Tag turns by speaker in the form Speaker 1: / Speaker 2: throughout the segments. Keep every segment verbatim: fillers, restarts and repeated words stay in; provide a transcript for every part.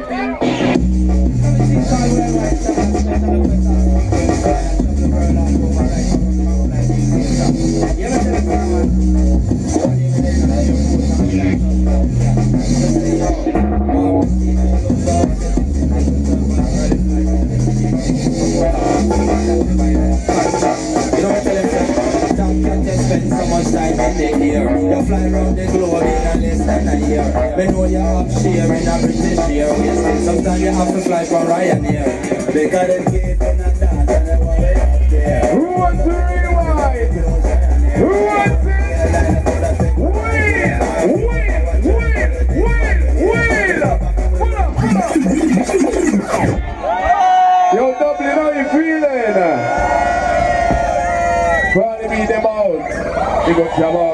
Speaker 1: Spend so much time in the air. You fly around the globe in a less than a year. Me know you up share in a British Airways. Sometimes you have to fly from Ryanair. Because they keep in a dance and they want it up there.
Speaker 2: Who wants to rewind? Who wants it? Wheel! Wheel! Wheel! Wheel! Wheel! Pull up! Pull up! Yo, Dublin, how you feeling? Probably beat them out. You go Jabba,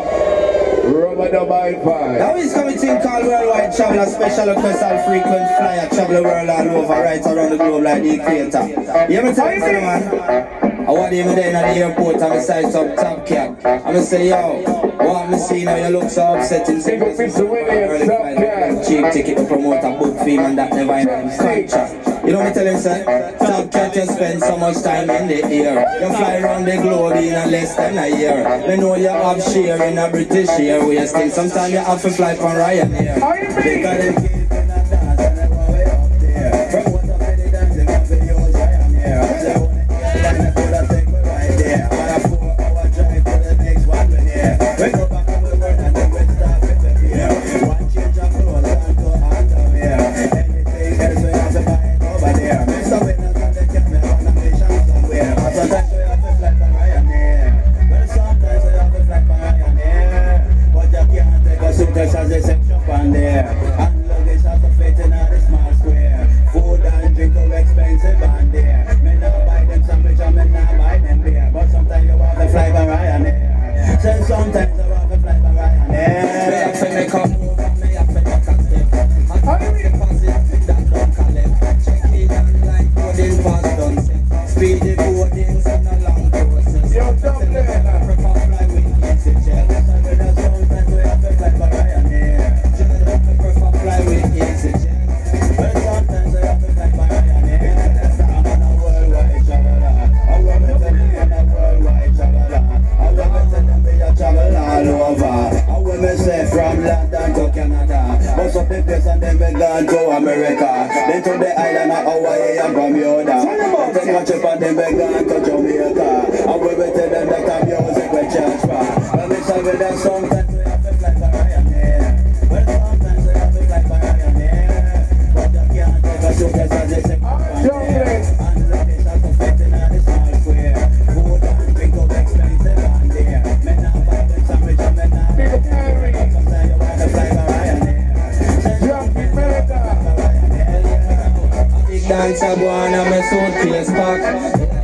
Speaker 2: rubber the by five.
Speaker 1: Now he's coming to called Worldwide Traveler, special request all frequent flyer, travel the world all over, right around the globe like the equator. You ever tell me, man? I want him there at the airport and I say some top cat. I'm gonna say, yo, what me see now, you look so upsetting.
Speaker 2: Big up Mister Winnie and top cat.
Speaker 1: Cheap ticket to promote a book film and that never even contract. You know me tell him, sir? Top cat, you spend so much time in the air. You fly around the globe in a less than a year. Me know you have share in a British Airways thing. Sometimes you have to fly from Ryanair. Because they keep in a dance and they want way up there. From what up in the dance, they want to use Ryanair. I say, when they could have take me right there. On a four hour drive to the next one when here. We go back on the world and then we start with the gear. One change of clothes and go out of here. Anything else we have to buy over there. Mister Winners and the camera on a mission somewhere. Sometimes we have to fly from Ryanair. Well, sometimes we have to fly from Ryanair. But you can't take a suitcase as a section on there. And luggage has to fit in a small square. Food and drink too expensive on there. Me not buy them sandwich and me not buy them beer. But sometimes you have to fly from Ryanair. So sometimes you have to fly from Ryanair. Me have to make a move and me have to make a step. I have to deposit with that don't collect. Check it on like boarding pass done set. Speedy boarding in a long process.
Speaker 2: Yo, Dublin.
Speaker 1: I prefer fly with easy jet. Sometimes we have to fly from Ryanair. I prefer fly with easy jet. But sometimes I have to fly from Ryanair. I'm on a worldwide traveler. I want to tell you I'm a worldwide traveler. I want to tell them we a travel all over. I want to say from London to Canada. Most of the place and then we gone to America. Then to the island of Hawaii and Bermuda. Take a trip and then we gone to Jamaica. I will tell them that the music will change for. When we say with them sometimes we have to fly from Ryanair. Well sometimes we have to fly from Ryanair. But you can't take a suitcase as they say from there. And luggage has to fit in a small square. Food and drink too expensive on there. Me not buy them sandwich and me not buy them beer. Sometimes you want to fly from Ryanair.
Speaker 2: Jacky, Murda.
Speaker 1: A big dancer go on and my suitcase pack.